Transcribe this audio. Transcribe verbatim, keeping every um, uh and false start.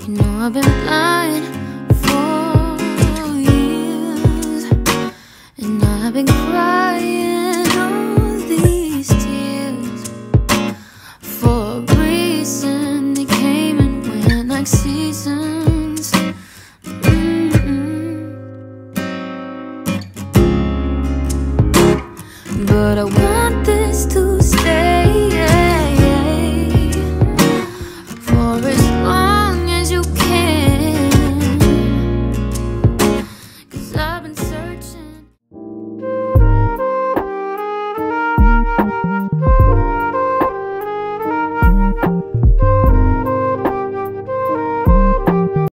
You know I've been blind for years, and I've been crying all these tears for a reason. They came and went like seasons. Mm-mm. But I